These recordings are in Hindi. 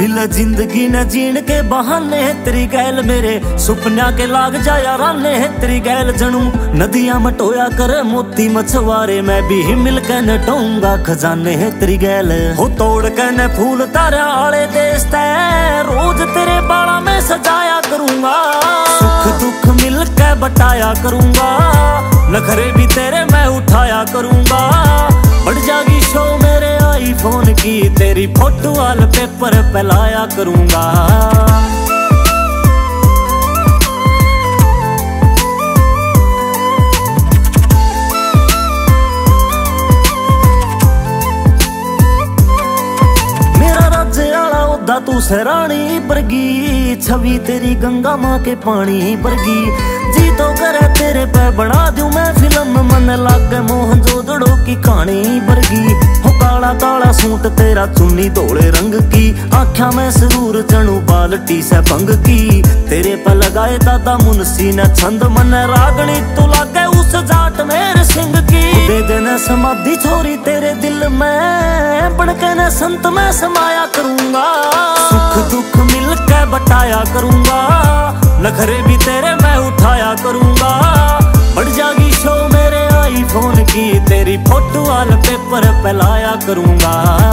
मिल जिंदगी न जीण के बहाने तेरी गैल मेरे सुपना के लाग जाया राने तेरी गैल जनू नदियां मटोया कर मोती मछुआरे मैं भी मिल के नटूंगा खजाने तेरी गैल हो तोड़ के न फूल तारा आले देश रोज तेरे बाला में सजाया करूंगा सुख दुख मिल के बटाया करूंगा नखरे भी तेरे मैं उठाया करूंगा बढ़ जागी शो मेरे आईफोन की तेरी फोटो वाल पेपर पे लाया करूंगा तू सरानी बरगी छवि तेरी गंगा माँ के पानी बरगी जी तो करे तेरे पे बना दूं मैं फिल्म मन लागे मोहनजोदड़ो की कहानी बरगी हो काला काला सूट तेरा चुन्नी धोले रंग की आँखा में सरूर चणू बाल्टी से भंग की तेरे पे लगाए दादा मुंशी ने छंद मन रागनी तू लागे उस जाट मेरे सिंह की दे देना समाधि छोरी तेरे दिल में बनके न संत में समाया करूंगा सुख दुख मिल के बटाया करूंगा नखरे भी तेरे मैं उठाया करूंगा बढ़ जागी शो मेरे आईफोन की तेरी फोटो वाल पेपर पे लाया करूंगा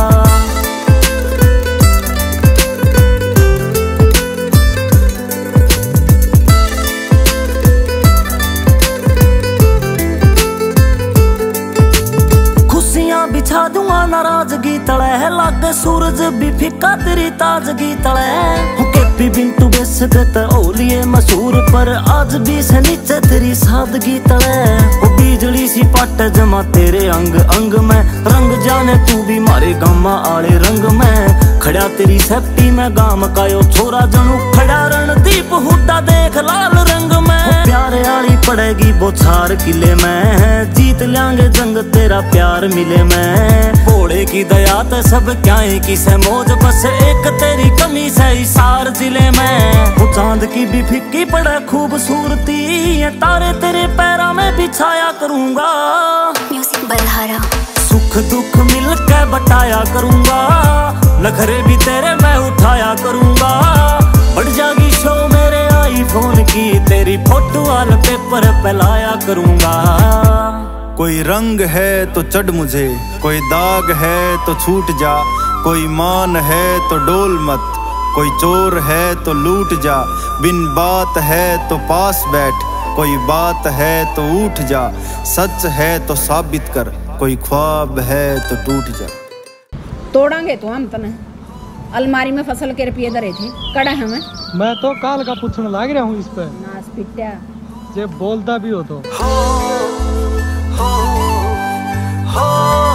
बिछा दूंगा नाराजगी तले लागे सूरज भी फिका तेरी ताजगी तले केपी बिंटू बेसगत ओलिए मशहूर पर आज भी से नीचे तेरी सादगी तले वो बिजली सी पट जमा तेरे अंग अंग में रंग जाने तू भी मारे गामा आले रंग में खड़ा तेरी सेफ्टी में गाम का यो छोरा जनू खड़ा रणदीप हुड्डा देख लाल रंग में प्यारे आली पड़ेगी बोछार किले में जीत लेंगे जंग तेरा प्यार मिले में घोड़े की दया तो सब क्या की से मौज बस एक तेरी कमी से हिसार जिले में वो चांद की भी फिक्की पड़े खूबसूरती ये तारे तेरे पैरा में बिछाया करूंगा म्यूजिक बलहारा सुख दुख मिल के बटाया करूंगा नखरे भी तेरे मैं उठाया करूंगा बढ़ जागी शो मेरे आईफोन की तेरी फोटो वाल पेपर पे लाया करूंगा कोई रंग है तो चढ़ मुझे कोई दाग है तो छूट जा कोई मान है तो डोल मत कोई चोर है तो लूट जा बिन बात है तो पास बैठ कोई बात है तो उठ जा सच है तो साबित कर कोई ख्वाब है तो टूट जा तोड़ांगे तो हम तने अलमारी में फसल के रुपये धरे थे कड़ा हमें मैं तो काल का पूछने लग रहा हूँ इस पे नास पिट्या जब बोलता भी हो तो